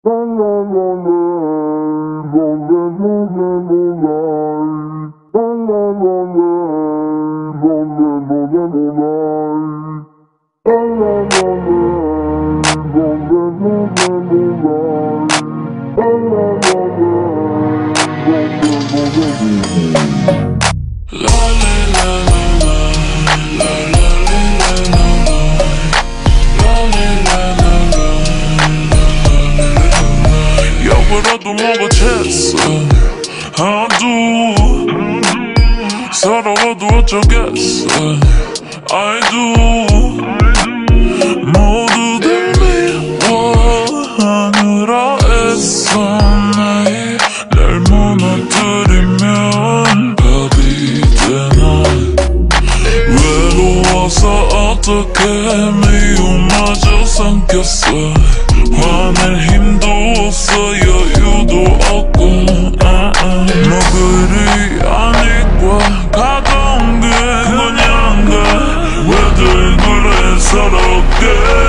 여보라도 뭐가 됐어 I do 서러워도 어쩌겠어 I do 모두들 미워하느라 애써 나의 날 무너뜨리면 밥이 되나 외로워서 어떻게 미움마저 삼켰어 화낼 힘도 없어 여유도 없고 뭐 그리 아니까 가던 게 그냥가 왜들 그래 서럽게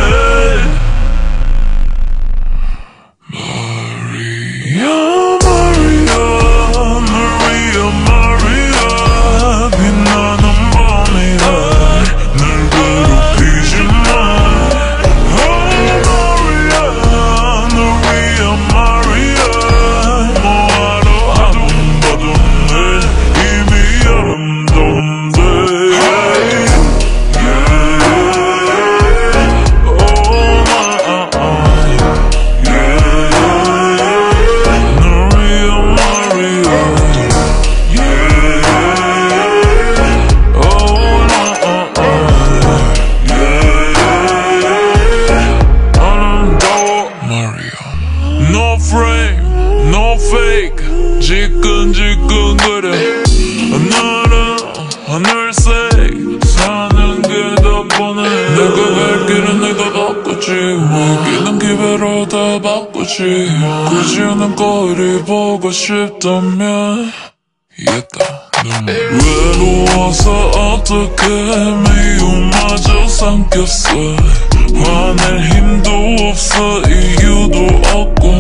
No frame, no fake 지끈지끈거려 하늘은 하늘색 사는 게 더 뻔해 내가 갈 길은 내가 바꾸지 길은 기회로 다 바꾸지 굳이 않은 거리 보고 싶다면 이겼다 외로워서 어떻게 미움마저 삼켰어 화낼 힘도 없어 이유도 없고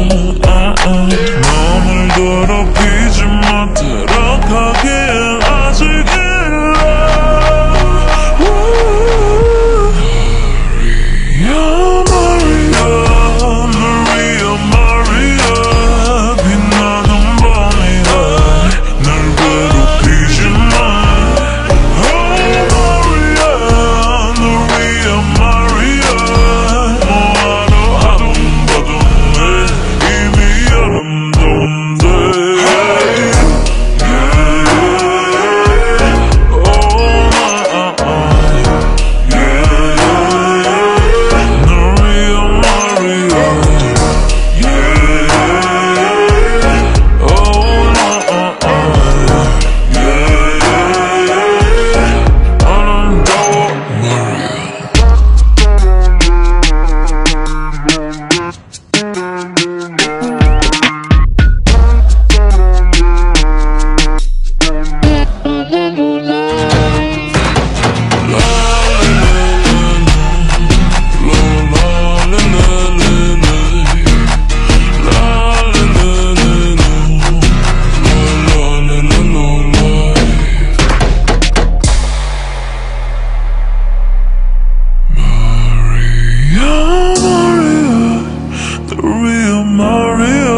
마음을 더럽히지 마 들어가기엔 아직 일러 Maria Maria 빛나는 밤이야 날 괴롭히지 마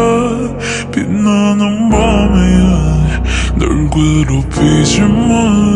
빛나는 밤이야 널 괴롭히지 마